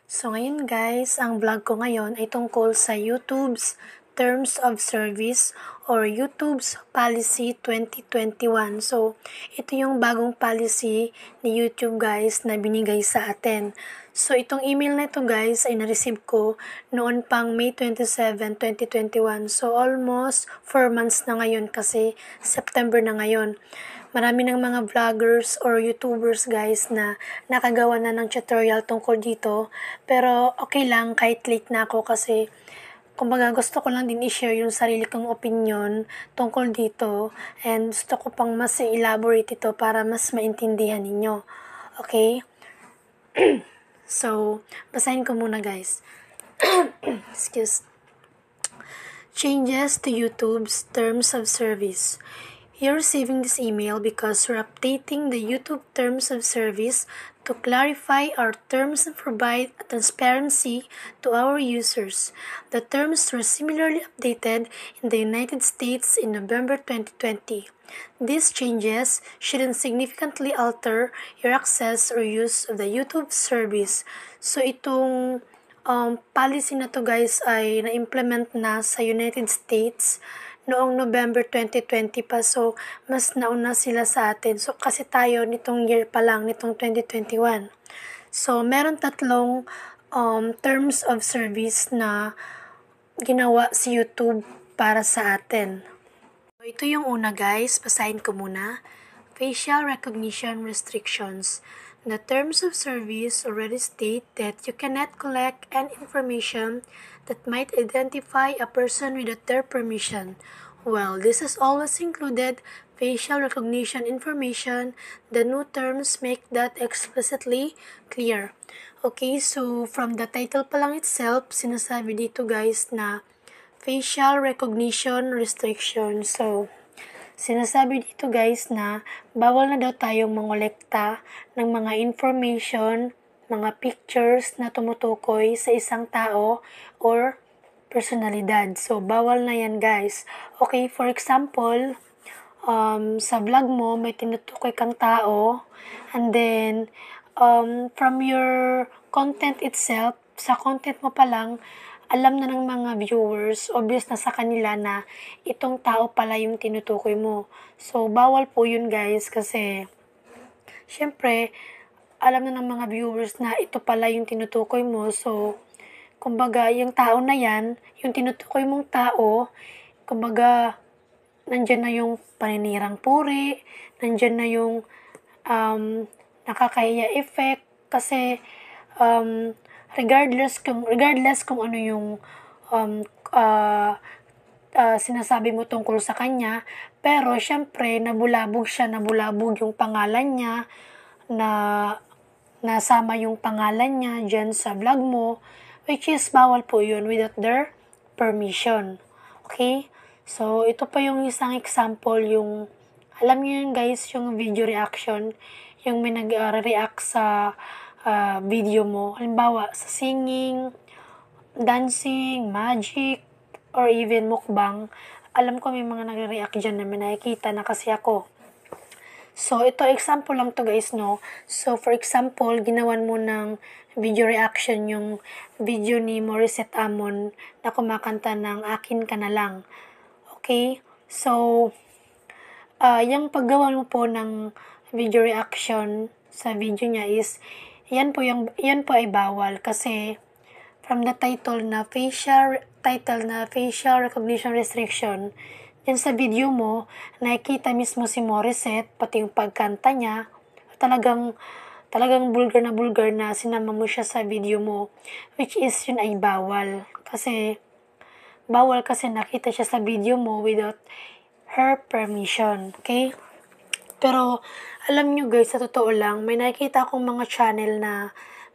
So ngayon guys, ang vlog ko ngayon ay tungkol sa YouTube's Terms of Service or YouTube's Policy 2021. So ito yung bagong policy ni YouTube guys na binigay sa atin. So itong email na ito guys ay na-receive ko noon pang May 27, 2021. So almost 4 months na ngayon kasi September na ngayon. Marami ng mga vloggers or YouTubers guys na nakagawa na ng tutorial tungkol dito. Pero okay lang kahit late na ako kasi kumbaga gusto ko lang din i-share yung sarili kong opinion tungkol dito. And gusto ko pang mas i-elaborate ito para mas maintindihan ninyo. Okay? So, basahin ko muna guys. Excuse. Changes to YouTube's Terms of Service. You're receiving this email because we're updating the YouTube Terms of Service to clarify our terms and provide transparency to our users. The terms were similarly updated in the United States in November 2020. These changes shouldn't significantly alter your access or use of the YouTube service. So itong policy na to guys ay na-implement na sa United States noong November 2020 pa. So, mas nauna sila sa atin. So, kasi tayo nitong year pa lang, nitong 2021. So, meron tatlong terms of service na ginawa si YouTube para sa atin. So, ito yung una guys, basahin ko muna. Facial recognition restrictions. The terms of service already state that you cannot collect any information that might identify a person without their permission. Well, this has always included facial recognition information. The new terms make that explicitly clear. Okay, so from the title pa lang itself, sinasabi dito guys na facial recognition restriction. So, sinasabi dito guys na bawal na daw tayong mangolekta ng mga information, mga pictures na tumutukoy sa isang tao or personalidad. So, bawal na yan guys. Okay, for example, sa vlog mo may tinutukoy kang tao and then from your content itself, sa content mo pa lang, alam na ng mga viewers, obvious na sa kanila na itong tao pala yung tinutukoy mo. So, bawal po yun guys kasi syempre, alam na ng mga viewers na ito pala yung tinutukoy mo. So, kumbaga, yung tao na yan, yung tinutukoy mong tao, kumbaga, nandyan na yung paninirang puri, nandyan na yung nakakahiya effect kasi regardless kung ano yung sinasabi mo tungkol sa kanya, pero syempre nabulabog yung pangalan niya, na nasama yung pangalan niya dyan sa vlog mo, which is bawal po yun without their permission. Okay? So, ito pa yung isang example, yung alam niyo yun guys, yung video reaction, yung may nag-react sa video mo, halimbawa sa singing, dancing, magic, or even mukbang. Alam ko may mga nagre-react dyan na may nakikita na kasi ako. So, ito example lang to guys, no? So, for example, ginawan mo ng video reaction yung video ni Morissette Amon na kumakanta ng Akin Ka Na Lang. Okay? So, yung paggawa mo po ng video reaction sa video niya is yan po ay bawal kasi from the title na facial recognition restriction, yan sa video mo nakikita mismo si Morissette pati yung pagkanta niya, talagang bulgar na sinama mo siya sa video mo, which is yun ay bawal kasi nakita siya sa video mo without her permission. Okay? Pero, alam nyo guys, sa totoo lang, may nakikita akong mga channel na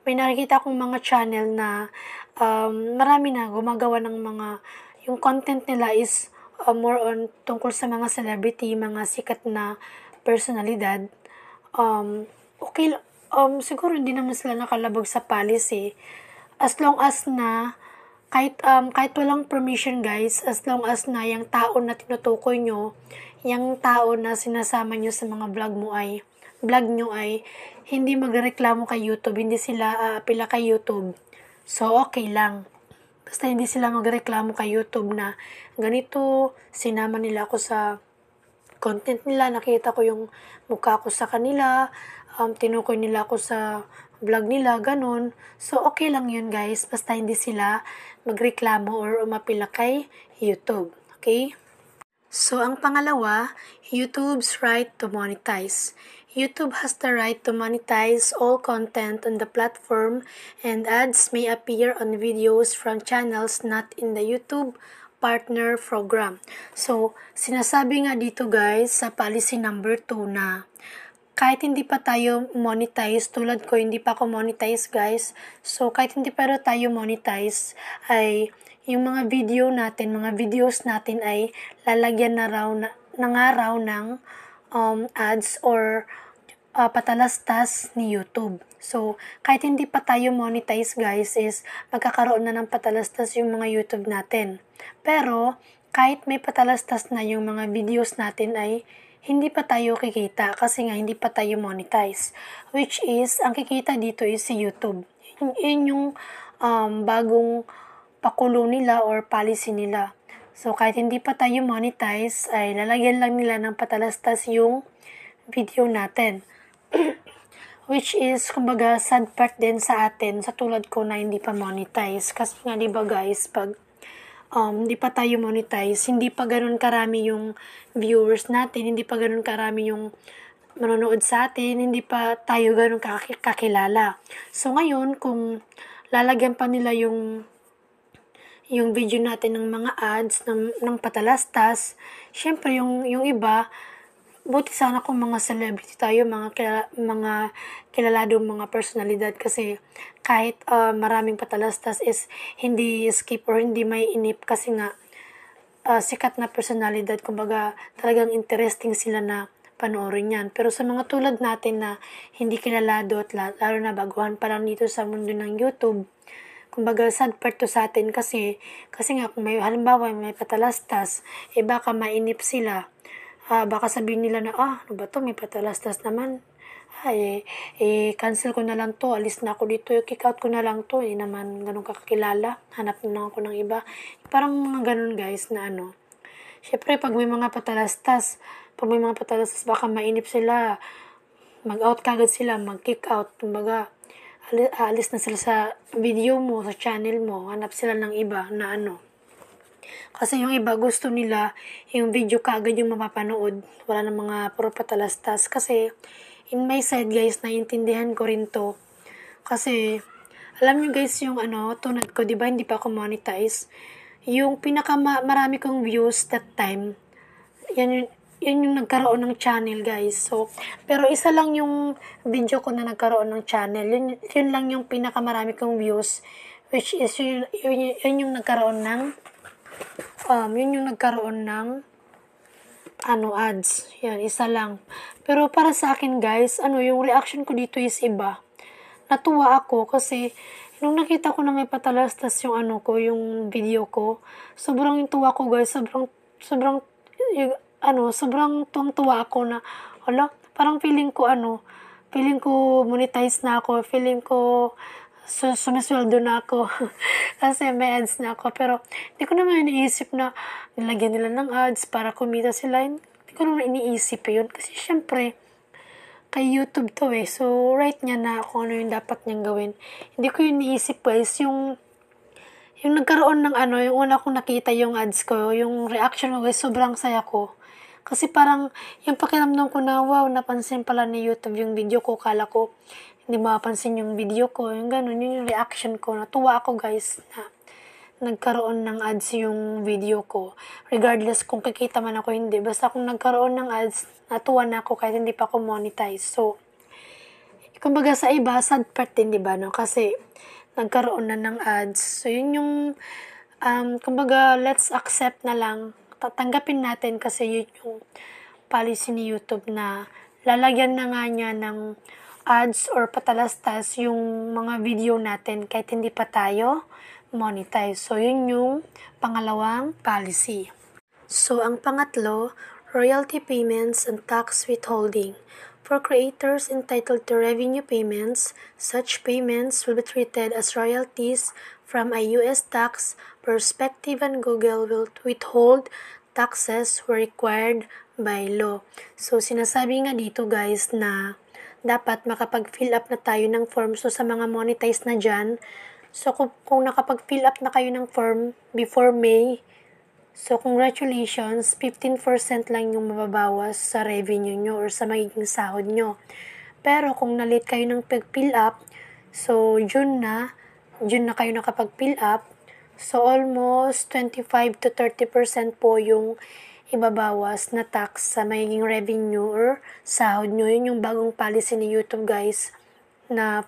marami na gumagawa ng mga, yung content nila is more on tungkol sa mga celebrity, mga sikat na personalidad. Okay, siguro hindi naman sila nakalabag sa policy. As long as na, kahit walang permission guys, as long as na yung tao na tinutukoy nyo, yung tao na sinasama nyo sa mga vlog nyo ay hindi magreklamo kay YouTube, hindi sila aapila kay YouTube. So, okay lang. Basta hindi sila magreklamo kay YouTube na ganito, sinama nila ako sa content nila, nakita ko yung mukha ko sa kanila, tinukoy nila ako sa vlog nila, ganun. So, okay lang yun guys, basta hindi sila magreklamo or umapila kay YouTube. Okay? So, ang pangalawa, YouTube's right to monetize. YouTube has the right to monetize all content on the platform, and ads may appear on videos from channels not in the YouTube Partner Program. So, sinasabi nga dito guys sa policy number 2 na kahit hindi pa tayo monetize, tulad ko, hindi pa ako monetize guys. So, kahit hindi pa tayo monetize, ay yung mga video natin, mga videos natin ay lalagyan nga raw ng ads or patalastas ni YouTube. So, kahit hindi pa tayo monetize guys, is magkakaroon na ng patalastas yung mga YouTube natin. Pero, kahit may patalastas na yung mga videos natin ay hindi pa tayo kikita kasi nga hindi pa tayo monetize. Which is, ang kikita dito is si YouTube. Yun yung bagong pakulo nila or policy nila. So, kahit hindi pa tayo monetize, ay lalagyan lang nila ng patalastas yung video natin. Which is, kumbaga, sad part din sa atin, sa tulad ko na hindi pa monetize. Kasi nga, di ba guys, pag hindi pa tayo monetize, hindi pa ganun karami yung viewers natin, hindi pa ganun karami yung manonood sa atin, hindi pa tayo ganun kakilala. So, ngayon, kung lalagyan pa nila yung video natin ng mga ads, ng patalastas, syempre yung iba, buti sana kung mga celebrity tayo, mga kilaladong mga personalidad kasi kahit maraming patalastas is hindi skip or hindi may inip kasi nga sikat na personalidad, kumbaga talagang interesting sila na panoorin yan. Pero sa mga tulad natin na hindi kilalado at lalo na baguhan pa lang dito sa mundo ng YouTube, kumbaga sad part to sa atin kasi nga kung may halimbawa may patalastas, baka mainip sila. Baka sabihin nila na, ano ba to, may patalastas naman. Cancel ko na lang to, alis na ako dito, kick out ko na lang to, naman ganun kakilala, hanap na lang ako ng iba. Parang mga ganun guys na syempre pag may mga patalastas, baka mainip sila, mag-out kagad sila, mag-kick out, kumbaga, alis na sila sa video mo, sa channel mo, hanap sila ng iba na Kasi yung iba gusto nila yung video kaagad yung mapapanood. Wala na mga puro patalastas. Kasi in my side guys, naiintindihan ko rin to. Kasi alam nyo guys yung tunad ko, di ba hindi pa ako monetize. Yung marami kong views that time, yan yung nagkaroon ng channel guys. So, pero isa lang yung video ko na nagkaroon ng channel. Yun lang yung pinakamarami kong views. Which is yun yung nagkaroon ng ads. Yan, isa lang. Pero para sa akin guys, yung reaction ko dito is iba. Natuwa ako kasi nung nakita ko na may patalastas yung yung video ko, sobrang tuwa ko guys, sobrang tuwang-tuwa ako na, parang feeling ko monetize na ako, feeling ko sumisweldo na ako kasi may ads na ako. Pero hindi ko naman iniisip na nilagyan nila ng ads para kumita sila. Hindi ko naman iniisip yun kasi syempre kay YouTube to so right niya na kung ano yung dapat niyang gawin. Hindi ko yun iniisip guys, yung nagkaroon ng yung una kong nakita yung ads ko, yung reaction ko guys, sobrang saya ko. Kasi parang yung pakiramdam ko na wow, napansin pala ni YouTube yung video ko, kala ko hindi mapapansin yung video ko, yung ganun, yun yung reaction ko. Natuwa ako guys na nagkaroon ng ads yung video ko. Regardless kung kikita man ako hindi, basta kung nagkaroon ng ads, natuwa na ako kahit hindi pa ako monetize. So, kumbaga sa iba, sad part din, diba, no? Kasi nagkaroon na ng ads. So, yun yung, kumbaga, let's accept na lang. Tatanggapin natin kasi yun yung policy ni YouTube na lalagyan na nga niya ng ads or patalastas yung mga video natin kahit hindi pa tayo monetize. So, yun yung pangalawang policy. So, ang pangatlo, royalty payments and tax withholding. For creators entitled to revenue payments, such payments will be treated as royalties from a U.S. tax perspective, and Google will withhold taxes where required by law. So, sinasabi nga dito guys na dapat makapag-fill up na tayo ng form. So, sa mga monetized na dyan, so kung nakapag-fill up na kayo ng form before May, so congratulations, 15% lang yung mababawas sa revenue nyo or sa magiging sahod nyo. Pero kung na-late kayo ng pag-fill up, so June na kayo nakapag-fill up, so almost 25 to 30% po yung ibabawas na tax sa magiging revenue or sahod nyo. Yun yung bagong policy ni YouTube guys na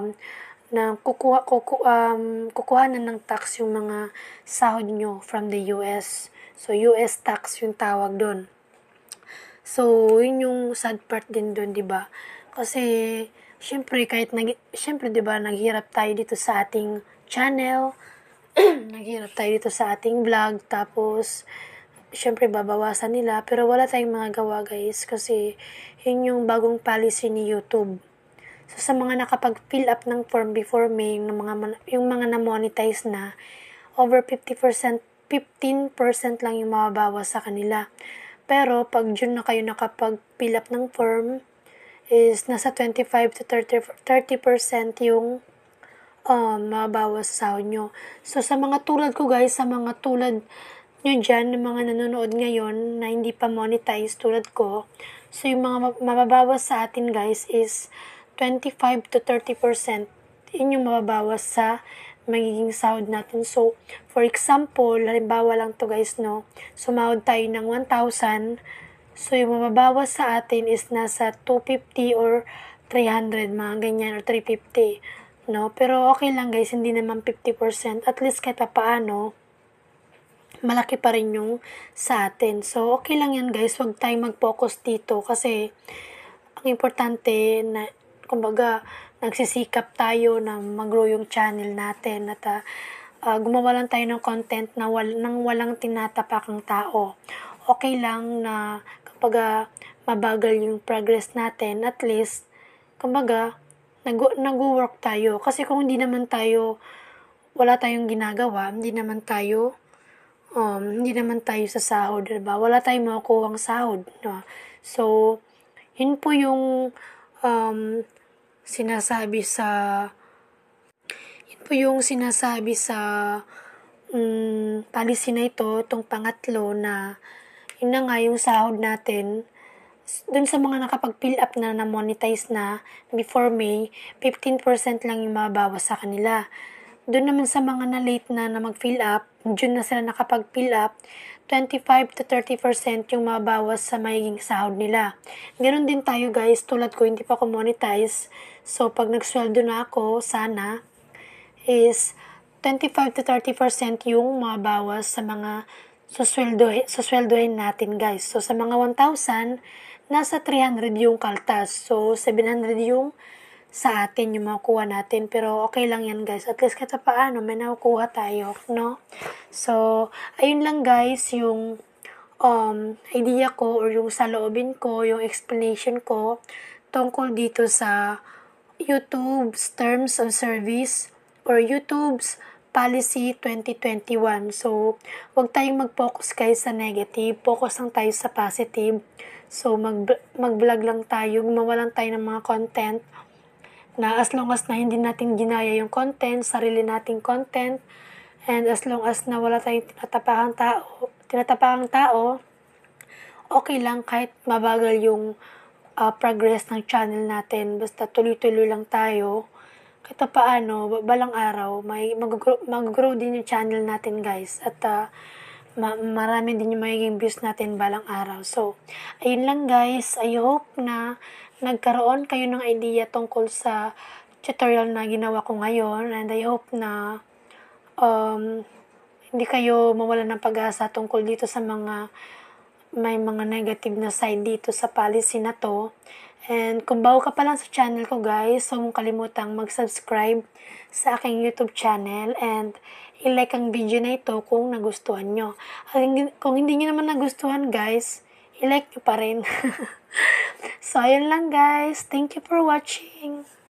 kukuhanan ng tax yung mga sahod nyo from the US. So, US tax yung tawag doon. So, yun yung sad part din doon, di ba? Kasi, syempre, di ba, naghirap tayo dito sa ating channel, naghirap tayo dito sa ating vlog, tapos, syempre, babawasan nila, pero wala tayong mga gawa, guys, kasi, yun yung bagong policy ni YouTube. So, sa mga nakapag-fill up ng form before May, yung mga na-monetize na, over 15% lang yung mababawas sa kanila. Pero, pag June na kayo nakapag-fill up ng form, is nasa 25 to 30% yung mababawas sa sahod nyo. So, sa mga tulad ko guys, sa mga tulad nyo dyan, ng mga nanonood ngayon na hindi pa monetize tulad ko, so yung mga mababawas sa atin guys is 25 to 30%. Yun yung mababawas sa magiging sahod natin. So, for example, halimbawa lang to guys, no, sumahod tayo ng 1,000, so yung mababawas sa atin is nasa 250 or 300, mga ganyan, or 350, no? Pero okay lang guys, hindi naman 50%, at least kahit paano, malaki pa rin yung sa atin. So, okay lang yan guys, huwag tayong mag-focus dito kasi ang importante na, kumbaga, nagsisikap tayo na mag-grow yung channel natin at gumawa lang tayo ng content na nang walang tinatapakang tao. Okay lang na kapag mabagal yung progress natin, at least, kumbaga, nag-work tayo. Kasi kung hindi naman tayo, wala tayong ginagawa, hindi naman tayo sa sahod, diba? Wala tayong makukuhang sahod, no? So, yun po yung sinasabi sa policy na ito, itong pangatlo na yun na nga yung sahod natin. Dun sa mga nakapag-fill up na monetize na before May, 15% lang yung mababawas sa kanila. Doon naman sa mga na late na mag-fill up, June na sila nakapag-fill up, 25 to 30% yung mababawas sa magiging sahod nila. Ganoon din tayo guys, tulad ko hindi pa ako monetize. So pag nagsweldo na ako, sana is 25 to 30% yung mababawas sa mga susweldohin natin guys. So sa mga 1,000, nasa 300 yung kaltas. So 700 yung sa atin yung makukuha natin. Pero okay lang yan guys. At least kahit paano may nakukuha tayo, no? So, ayun lang guys yung idea ko or yung saloobin ko, yung explanation ko tungkol dito sa YouTube's Terms of Service or YouTube's Policy 2021. So, wag tayong mag-focus guys sa negative. Focus lang tayo sa positive. So, mag-vlog lang tayo. Gumawa lang tayo ng mga content na as long as na hindi natin ginaya yung content, sarili nating content, and as long as na wala tayong tinatapakang tao, okay lang kahit mabagal yung progress ng channel natin. Basta tuloy-tuloy lang tayo. Kahit paano, balang araw, mag-grow din yung channel natin guys. At marami din yung magiging views natin balang araw. So, ayun lang guys. I hope na nagkaroon kayo ng idea tungkol sa tutorial na ginawa ko ngayon, and I hope na hindi kayo mawalan ng pag-asa tungkol dito sa may mga negative na side dito sa policy na to. And kung bago ka pa lang sa channel ko guys, huwag mong kalimutang mag-subscribe sa aking YouTube channel and i-like ang video na ito kung nagustuhan nyo. At kung hindi nyo naman nagustuhan guys, i-like nyo pa rin. So, So, ayun lang guys. Thank you for watching.